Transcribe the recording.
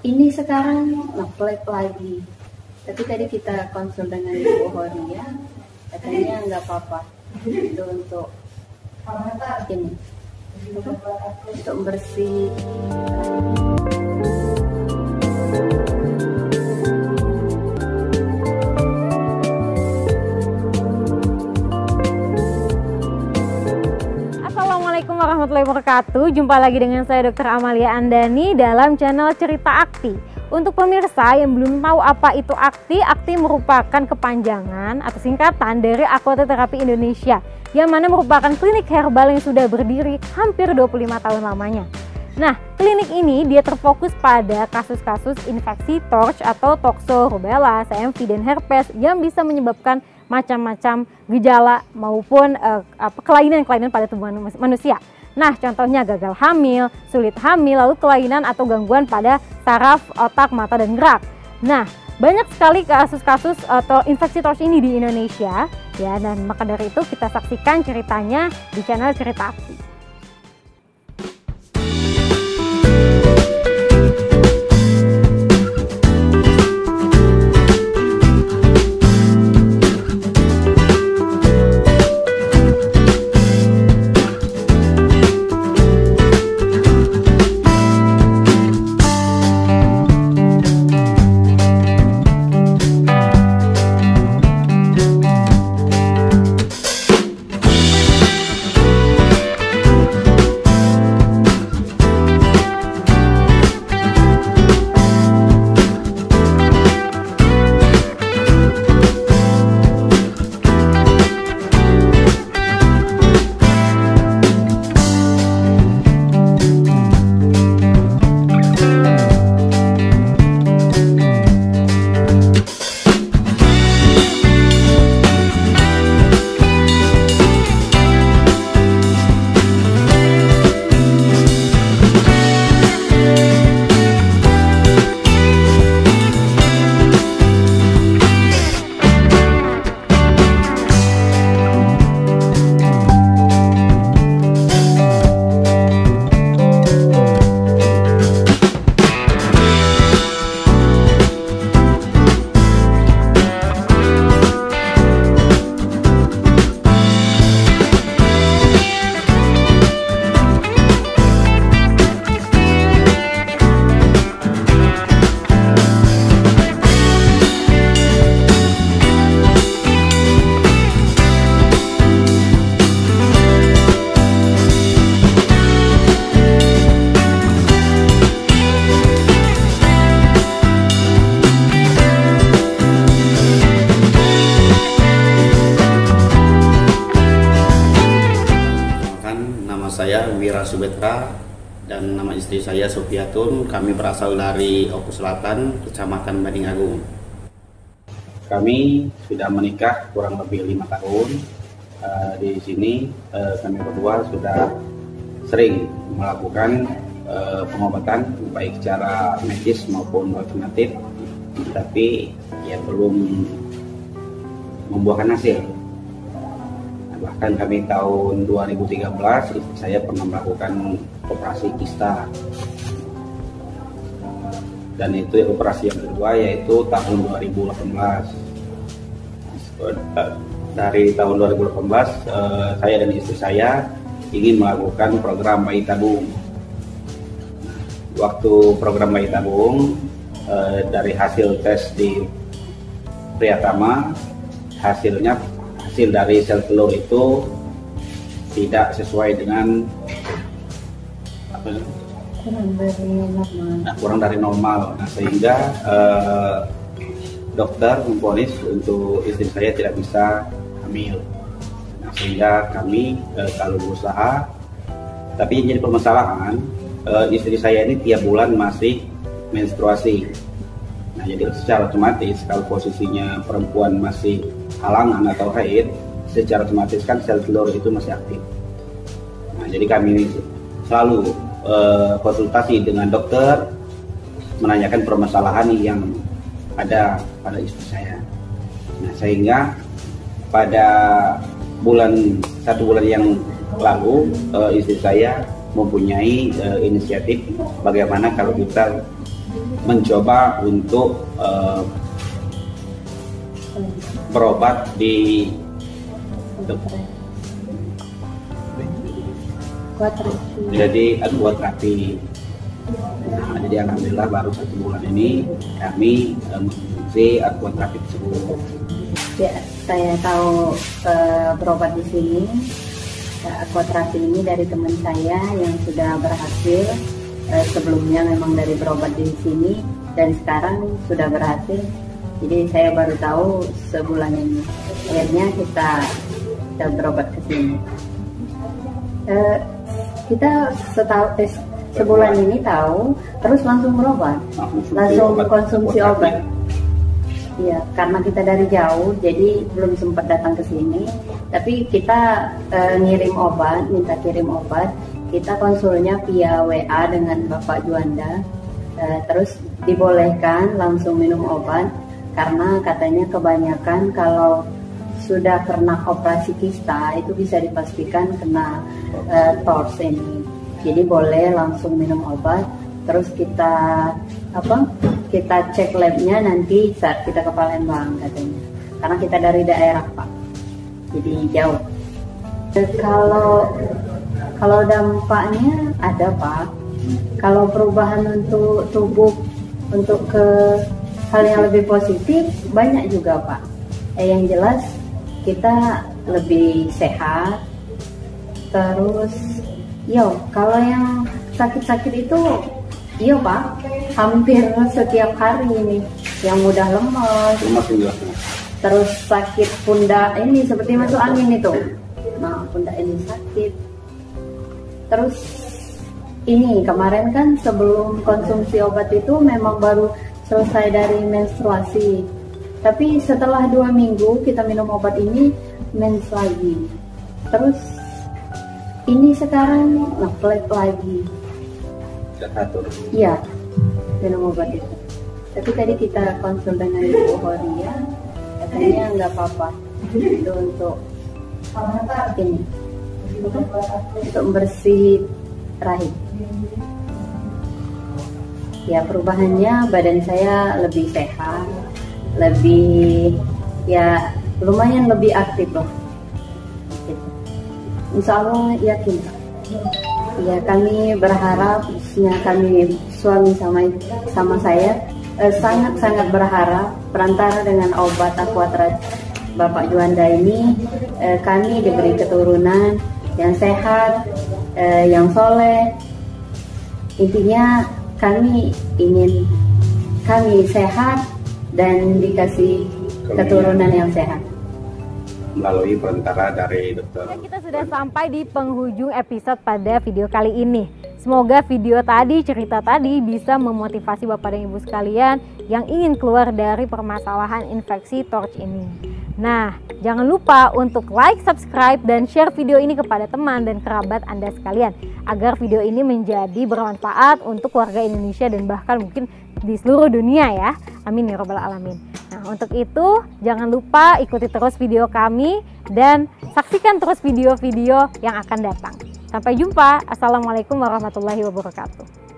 Ini sekarang nge-flag lagi. Tapi tadi kita konsul dengan Ibu Horia, katanya nggak apa-apa. Itu untuk ini, untuk bersih. Assalamualaikum warahmatullahi wabarakatuh. Jumpa lagi dengan saya Dr. Amalia Andani dalam channel Cerita Akti. Untuk pemirsa yang belum tahu apa itu Akti, Akti merupakan kepanjangan atau singkatan dari Aquatic Therapy Indonesia, yang mana merupakan klinik herbal yang sudah berdiri hampir 25 tahun lamanya. Nah, klinik ini dia terfokus pada kasus-kasus infeksi torch atau toxo, rubella, CMV, dan herpes yang bisa menyebabkan macam-macam gejala maupun kelainan-kelainan pada tubuh manusia. Nah, contohnya gagal hamil, sulit hamil, lalu kelainan atau gangguan pada saraf, otak, mata, dan gerak. Nah, banyak sekali kasus-kasus atau infeksi torch ini di Indonesia, ya, dan maka dari itu kita saksikan ceritanya di channel Cerita Akti. Saya Wira Subetra dan nama istri saya Sofiatun. Kami berasal dari Oku Selatan, Kecamatan Banding Agung. Kami sudah menikah kurang lebih 5 tahun. Di sini kami berdua sudah sering melakukan pengobatan baik secara medis maupun alternatif, tapi ya belum membuahkan hasil. Bahkan kami tahun 2013 istri saya pernah melakukan operasi kista, dan itu operasi yang kedua yaitu tahun 2018. Dari tahun 2018 saya dan istri saya ingin melakukan program bayi tabung. Waktu program bayi tabung, dari hasil tes di Priyatama, hasil dari sel telur itu tidak sesuai dengan kurang dari normal. Nah, sehingga dokter memvonis untuk istri saya tidak bisa hamil. Nah, sehingga kami kalau berusaha, tapi yang jadi permasalahan, istri saya ini tiap bulan masih menstruasi. Nah, jadi secara otomatis kalau posisinya perempuan masih halangan atau haid, secara otomatis kan sel telur itu masih aktif. Nah, jadi kami selalu konsultasi dengan dokter, menanyakan permasalahan yang ada pada istri saya. Nah, sehingga pada satu bulan yang lalu istri saya mempunyai inisiatif bagaimana kalau kita mencoba untuk berobat di akuaterapi. Nah, jadi alhamdulillah baru 1 bulan ini kami mengikuti akuaterapi tersebut. Ya, saya tahu berobat di sini. Akuaterapi ini dari teman saya yang sudah berhasil. Sebelumnya memang dari berobat di sini dan sekarang sudah berhasil. Jadi saya baru tahu sebulan ini. Akhirnya kita berobat ke sini. Kita sebulan ini tahu, terus langsung berobat, langsung konsumsi obat. Iya, karena kita dari jauh, jadi belum sempat datang ke sini. Tapi kita ngirim obat, minta kirim obat. Kita konsulnya via WA dengan Bapak Juanda. Terus dibolehkan langsung minum obat, karena katanya kebanyakan kalau sudah kena operasi kista itu bisa dipastikan kena TORS ini. Jadi boleh langsung minum obat, terus kita cek labnya nanti saat kita ke Palembang katanya, karena kita dari daerah Pak, jadi jauh. Kalau dampaknya ada Pak, kalau perubahan untuk tubuh untuk ke hal yang lebih positif banyak juga Pak. Yang jelas kita lebih sehat, terus kalau yang sakit-sakit itu, Pak, hampir setiap hari ini. Yang mudah lemas, terus sakit pundak ini seperti masuk angin itu. Nah, pundak ini sakit. Terus ini kemarin kan sebelum konsumsi obat itu memang baru selesai dari menstruasi. Tapi setelah 2 minggu kita minum obat ini, mens lagi. Terus ini sekarang nge-flag lagi. Iya, minum obat itu. Tapi tadi kita konsul dengan Ibu Horia, katanya nggak apa-apa. Itu untuk ini, untuk bersih rahim. Ya, perubahannya badan saya lebih sehat, lebih lumayan lebih aktif loh. Insya Allah yakin. Ya, kami berharap, kami suami sama saya sangat-sangat berharap perantara dengan obat akuaterapi Bapak Juanda ini, kami diberi keturunan yang sehat, yang soleh. Intinya kami ingin sehat dan dikasih keturunan yang sehat melalui perantara dari dokter. Kita sudah sampai di penghujung episode pada video kali ini. Semoga video tadi, cerita tadi bisa memotivasi Bapak dan Ibu sekalian yang ingin keluar dari permasalahan infeksi TORCH ini. Nah, jangan lupa untuk like, subscribe, dan share video ini kepada teman dan kerabat Anda sekalian, agar video ini menjadi bermanfaat untuk warga Indonesia dan bahkan mungkin di seluruh dunia ya. Amin ya robbal alamin. Nah, untuk itu jangan lupa ikuti terus video kami dan saksikan terus video-video yang akan datang. Sampai jumpa. Assalamualaikum warahmatullahi wabarakatuh.